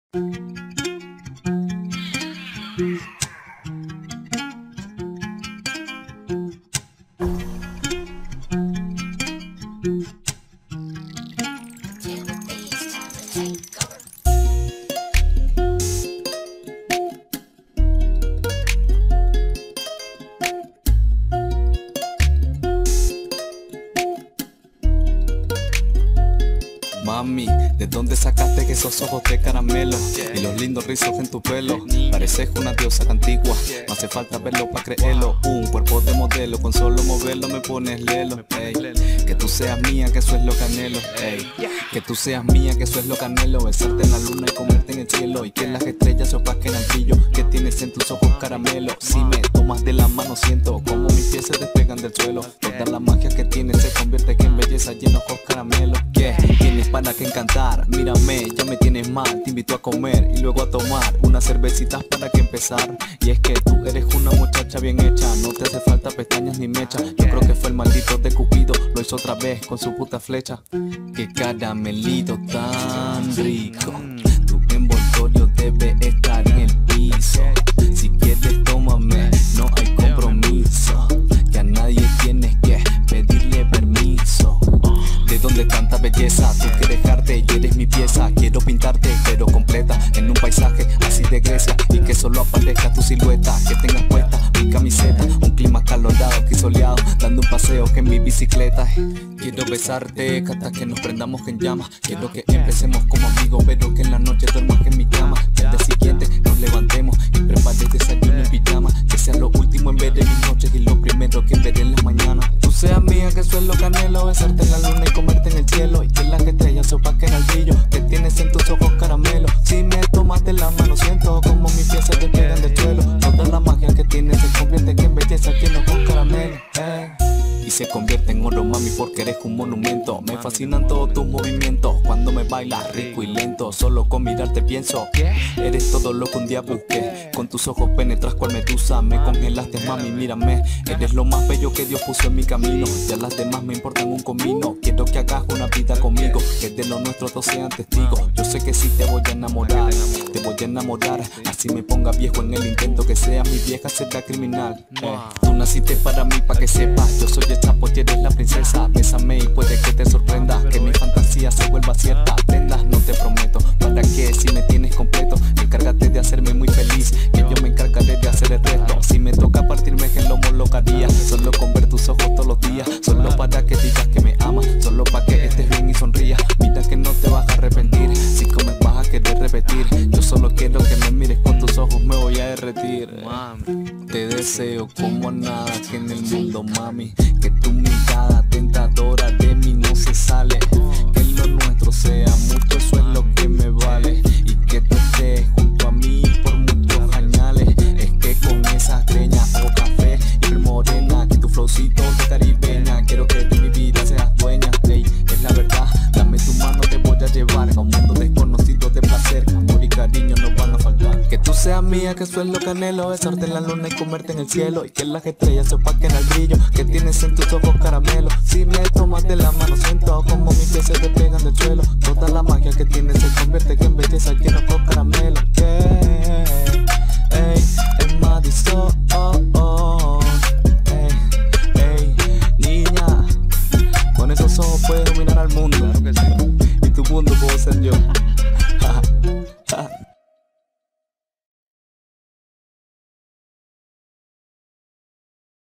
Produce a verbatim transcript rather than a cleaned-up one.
Mami, ¿de dónde sacaste que esos ojos de caramelo? Y los lindos rizos en tu pelo. Pareces una diosa antigua, no hace falta verlo pa' creerlo. Un cuerpo de modelo, con solo moverlo me pones lelo. Ey, que tú seas mía, que eso es lo que anhelo. Ey, que tú seas mía, que eso es lo que anhelo. Besarte en la luna y comerte en el cielo. Y que las estrellas se opaquen al brillo que tienes en tus ojos caramelo. Si me tomas de la mano siento como mis pies se despegan del suelo. Toda la magia que tienes se convierte en belleza y en ojos caramelo. ¿Qué? Tienes para que encantar, mírame, ya me tienes mal. Te invito a comer y luego a tomar unas cervecitas para que empezar. Y es que tú eres una muchacha bien hecha, no te hace falta pestañas ni mecha. Yo creo que fue el maldito de Cupido, lo hizo otra vez con su puta flecha. Qué caramelito tan rico, tu envoltorio debe estar en el piso. Si quieres tómame, no hay compromiso, que a nadie tienes que pedirle permiso. ¿De dónde tanta belleza? Tú quieres dejarte y eres mi pieza. Quiero pintarte pero completa en un paisaje así de Grecia. Y que solo aparezca tu silueta, que tengas puesta mi camiseta. Un clima calorado que soleado, dando un paseo que en mi bicicleta. Quiero besarte hasta que nos prendamos en llamas. Quiero que empecemos como amigos, pero que en la noche duermas en mi cama. Que al día siguiente nos levantemos y prepares desayuno en pijama. Que sea lo último en ver en mis noches y lo primero que veré en la mañana. Tú seas mía, que eso es lo que anhelo. Besarte en la luna y comerte en el cielo. Y que las estrellas se opaquen al brillo que tienes en tus ojos caramelo. Si me tomas de la mano siento como mis pies se despegan del suelo. Toda la magia que tienes se convierte en belleza que en ojos caramelo. Eh. Y se convierte en oro, mami, porque eres un monumento. Me fascinan todos tus movimientos cuando me bailas rico y lento. Solo con mirarte pienso, eres todo lo que un día busqué. Con tus ojos penetras cual medusa, me congelaste, mami, mírame. Eres lo más bello que Dios puso en mi camino. Ya las demás me importan un comino. Quiero que hagas una vida conmigo, que de lo nuestro dos sean testigos. Yo sé que sí te voy a enamorar, te voy a enamorar. Así me ponga viejo en el intento, que seas mi vieja será criminal. eh. Tú naciste para mí, pa' que sepas, yo soy el chapo y eres la princesa. Bésame y puede que te sorprenda, que mi fantasía se vuelva cierta. Prendas no te prometo, ¿para qué? Si me tienes completo, encárgate de hacerme muy feliz, que yo me encargaré de hacer el resto. Si me toca partirme que el lomo lo haría, solo con ver tus ojos todos los días. Solo para que digas que me amas, solo para que estés bien y sonrías. Mira que no te vas a arrepentir, si comes vas a querer repetir. Yo solo quiero que me mires con tus ojos, me voy a derretir. Te deseo como a nada que en el mundo, mami. Que tu mirada tentadora de mí no se sale. Que lo nuestro sea mucho, eso es lo que me vale. Y que tú estés junto a mí por muchos añales. Es que con esa greña o café y morena, que tu flowcito de caribeña, quiero que de mi vida seas dueña. Ey, es la verdad, dame tu mano, te voy a llevar a un mundo desconocido de placer. Amor y cariño no van a faltar. Que tú seas mía, que eso es lo que anhelo. Besarte en la luna y comerte en el cielo. Y que las estrellas se opaquen al brillo que tienes en tus ojos caramelo. Si me tomas de la mano siento como mis pies se despegan del suelo. Toda la magia que tienes se convierte en belleza que en ojos caramelo. Yeah. Ey, es Madison. Oh, oh. Ey, ey, niña, con esos ojos puedes dominar al mundo. Y tu mundo puedo ser yo.